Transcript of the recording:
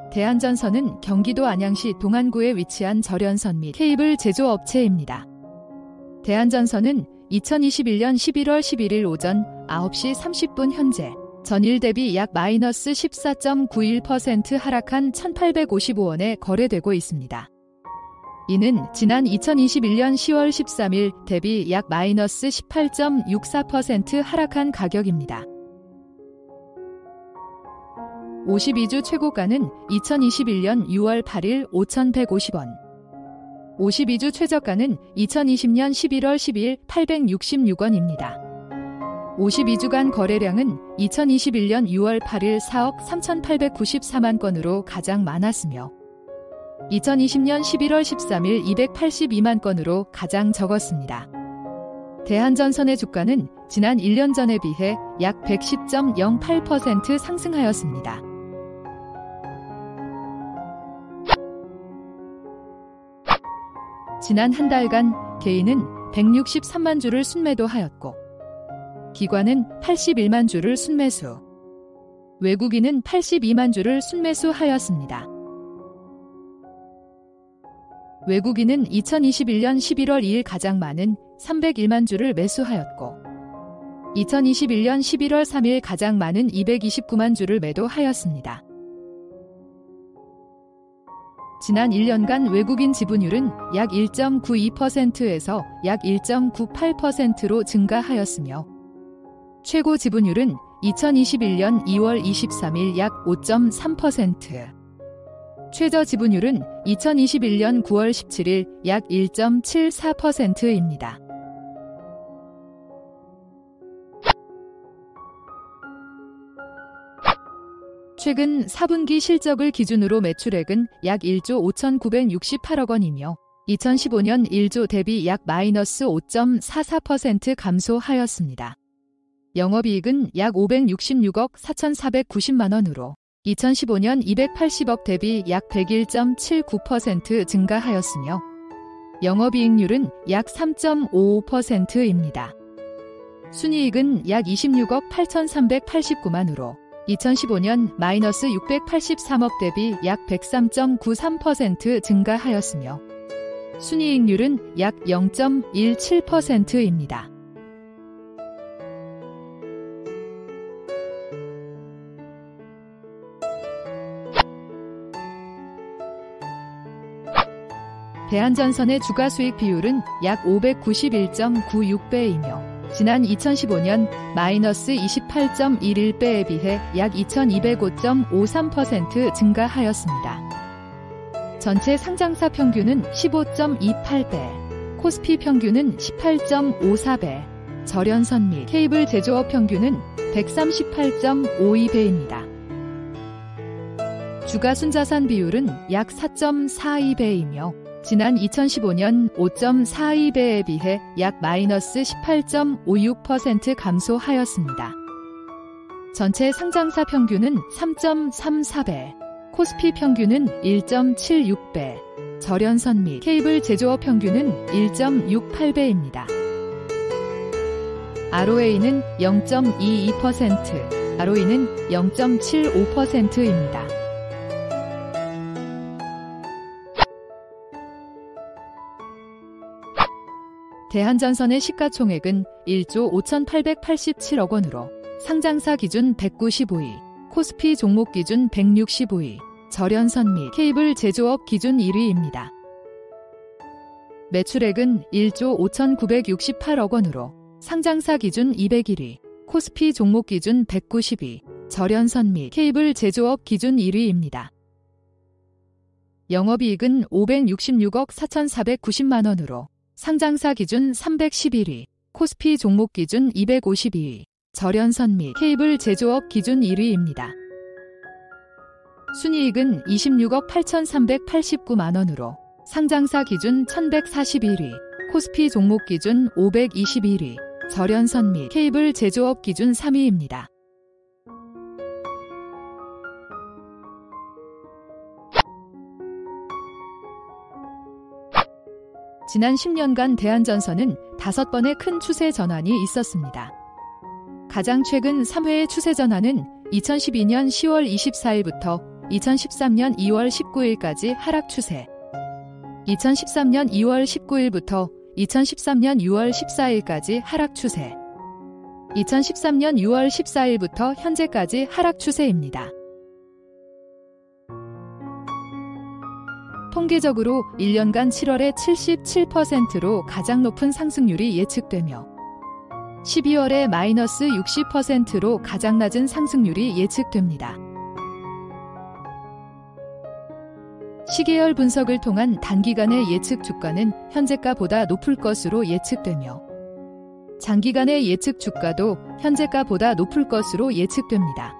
대한전선은 경기도 안양시 동안구에 위치한 절연선 및 케이블 제조업체입니다. 대한전선은 2021년 11월 11일 오전 9시 30분 현재 전일 대비 약 마이너스 14.91% 하락한 1,855원에 거래되고 있습니다. 이는 지난 2021년 10월 13일 대비 약 마이너스 18.64% 하락한 가격입니다. 52주 최고가는 2021년 6월 8일 5,150원, 52주 최저가는 2020년 11월 12일 866원입니다. 52주간 거래량은 2021년 6월 8일 4억 3,894만 건으로 가장 많았으며 2020년 11월 13일 282만 건으로 가장 적었습니다. 대한전선의 주가는 지난 1년 전에 비해 약 110.08% 상승하였습니다. 지난 한 달간 개인은 163만 주를 순매도하였고 기관은 81만 주를 순매수, 외국인은 82만 주를 순매수하였습니다. 외국인은 2021년 11월 2일 가장 많은 301만 주를 매수하였고 2021년 11월 3일 가장 많은 229만 주를 매도하였습니다. 지난 1년간 외국인 지분율은 약 1.92%에서 약 1.98%로 증가하였으며 최고 지분율은 2021년 2월 23일 약 5.3%, 최저 지분율은 2021년 9월 17일 약 1.74%입니다. 최근 4분기 실적을 기준으로 매출액은 약 1조 5,968억 원이며 2015년 1조 대비 약 마이너스 5.44% 감소하였습니다. 영업이익은 약 566억 4,490만 원으로 2015년 280억 대비 약 101.79% 증가하였으며 영업이익률은 약 3.55%입니다. 순이익은 약 26억 8,389만으로 2015년 마이너스 683억 대비 약 103.93% 증가하였으며 순이익률은 약 0.17%입니다. 대한전선의 주가수익 비율은 약 591.96배이며 지난 2015년 마이너스 28.11배에 비해 약 2205.53% 증가하였습니다. 전체 상장사 평균은 15.28배, 코스피 평균은 18.54배, 절연선 및 케이블 제조업 평균은 138.52배입니다. 주가 순자산 비율은 약 4.42배이며 지난 2015년 5.42배에 비해 약 마이너스 18.56% 감소하였습니다. 전체 상장사 평균은 3.34배, 코스피 평균은 1.76배, 절연선 및 케이블 제조업 평균은 1.68배입니다. ROA는 0.22%, ROE는 0.75%입니다. 대한전선의 시가총액은 1조 5,887억 원으로 상장사 기준 195위, 코스피 종목 기준 165위, 절연선 및 케이블 제조업 기준 1위입니다. 매출액은 1조 5,968억 원으로 상장사 기준 201위, 코스피 종목 기준 190위, 절연선 및 케이블 제조업 기준 1위입니다. 영업이익은 566억 4,490만 원으로 상장사 기준 311위, 코스피 종목 기준 252위, 절연선 및 케이블 제조업 기준 1위입니다. 순이익은 26억 8,389만 원으로 상장사 기준 1,141위, 코스피 종목 기준 521위, 절연선 및 케이블 제조업 기준 3위입니다. 지난 10년간 대한전선은 5번의 큰 추세 전환이 있었습니다. 가장 최근 3회의 추세 전환은 2012년 10월 24일부터 2013년 2월 19일까지 하락 추세. 2013년 2월 19일부터 2013년 6월 14일까지 하락 추세. 2013년 6월 14일부터 현재까지 하락 추세입니다. 통계적으로 1년간 7월에 77%로 가장 높은 상승률이 예측되며 12월에 마이너스 60%로 가장 낮은 상승률이 예측됩니다. 시계열 분석을 통한 단기간의 예측 주가는 현재가보다 높을 것으로 예측되며 장기간의 예측 주가도 현재가보다 높을 것으로 예측됩니다.